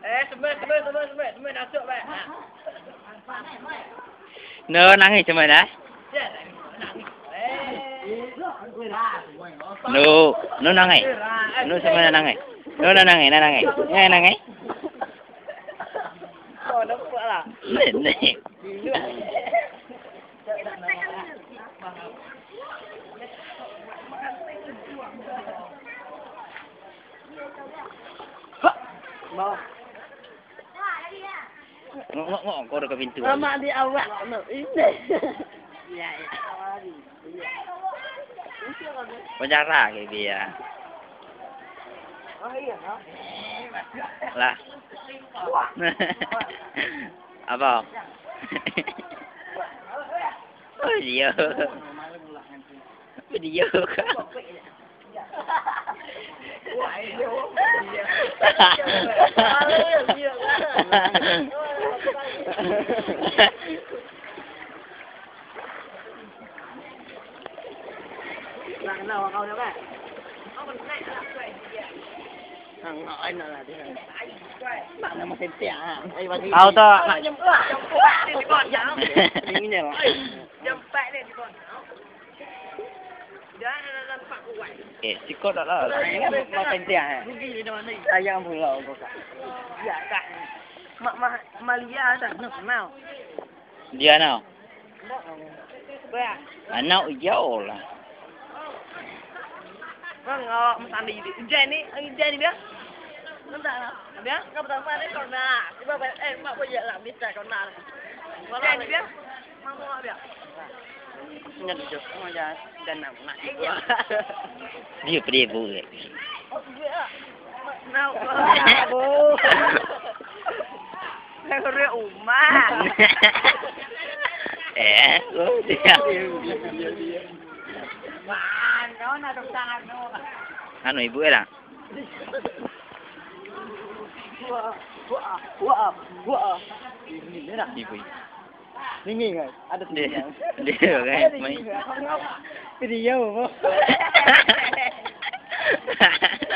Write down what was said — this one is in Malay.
Semua masuk baik. No nangis cuma dah. No nangis. No cuma nangis. No nangis. Nangis. Oh, nampak lah. Nenek. Mau. Ngok kau dekat pintu. Mama di awak no ini. Ya. Penjara ke dia. Oh iya, no. Lah. Apa? Oh dia. Dia kan. Làm nào không đó bạn? Thằng ngõ anh là thế này. Bạn là một tên trẻ à? Ao to. Ini nè. Jam 4 ni di kon. Sikot dah lah. Makan dia. Ayam pulau kau kan. Ya kan. Malia dah nak mau. Dia nào? Ba. Anak jauh lah. Vâng, mà đi Jenny biết. Nó dạ biết, gặp thằng Phan đấy còn là. Chứ mà em mà bây giờ làm biết chạy còn là. Jenny biết. Mang mua biết. Nhận được mà giờ đàn nằm lại. Dia boleh. Nào bố. Cái rượu mà. Dia. Mà nó là trong ta nó. Anu ibu lah. Wah. Ini dah. Ibu. Ini kan ada Dia kan main. video.